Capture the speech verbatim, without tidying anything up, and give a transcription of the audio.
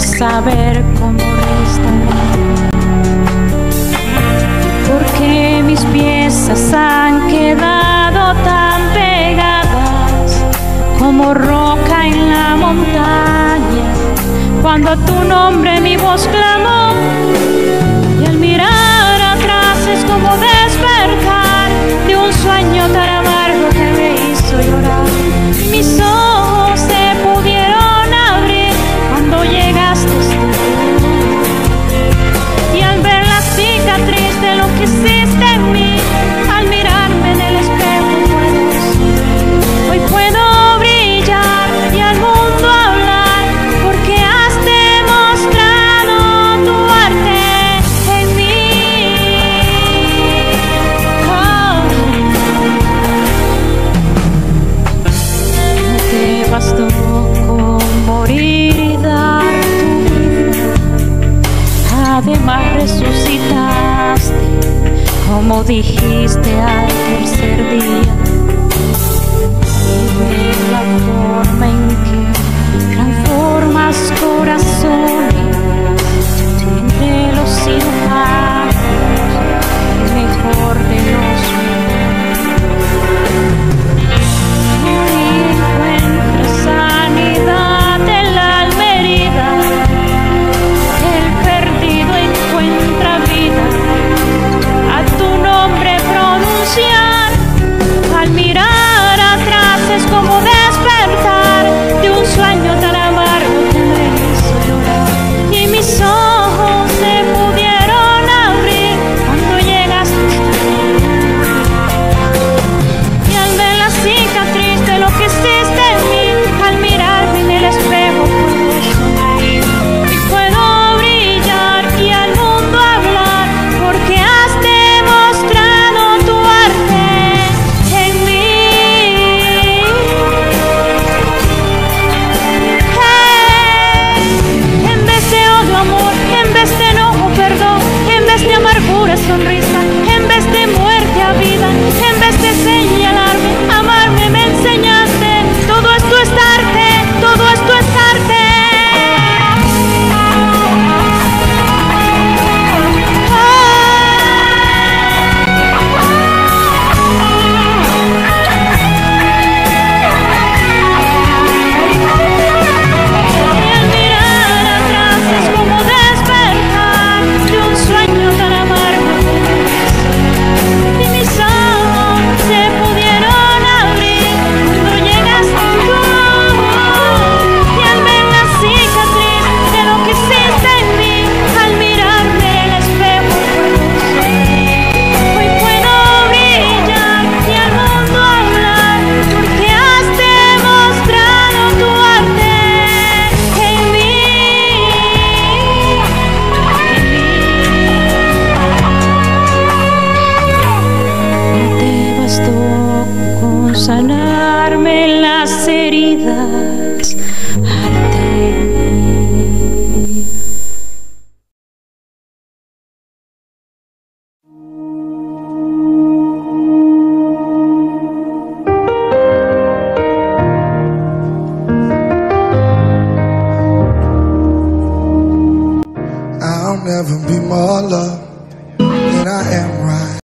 saber cómo restaurar, porque mis piezas han quedado tan pegadas como roca en la montaña. Cuando tu nombre mi voz clamó, y al mirar atrás es como despertar de un sueño tan amargo que me hizo llorar. Mis ojos se pudieron abrir cuando llegaste tú, y al ver la cicatriz de lo que hiciste en mí, al mirarme en el espejo puedo decir, hoy puedo brillar y al mundo hablar, porque has demostrado tu arte en mí. Oh. No te bastó con morir y dar tu vida, además resucitaste, como dijiste al tercer día. Y ve la forma en que transformas corazones entre los cirujanos, el mejor de los mejores. Y encuentras sanidad en la alma herida, el perdido encuentra vida a tu nombre pronunciar. Al mirar atrás es como despertar de un sueño tan amargo que me hizo llorar. Y mis ojos se pudieron abrir cuando llegaste tú, y al ver la cicatriz de lo que hiciste en mí, al mirarme en el espejo puedo sonreír y puedo brillar y al mundo hablar, porque has demostrado tu arte en mí. Hey, en vez de odio amor, en vez de enojo perdón, en vez de amargura sonrisa, en vez de muerte a vida, en vez de señalarme, amarme me enseñaste. Todo esto es arte, todo esto es arte. Y al mirar atrás es como despertar de un sueño tan amargo que me hizo llorar. Y mis ojos se pudieron abrir cuando llegaste tú, y al ver la cicatriz de lo que hiciste en mí, al mirarme en el espejo puedo sonreír. Hoy puedo brillar y al mundo hablar, porque has demostrado tu arte en mí. No te bastó con sanarme las heridas, arte en mí. I'll never be more loved than I am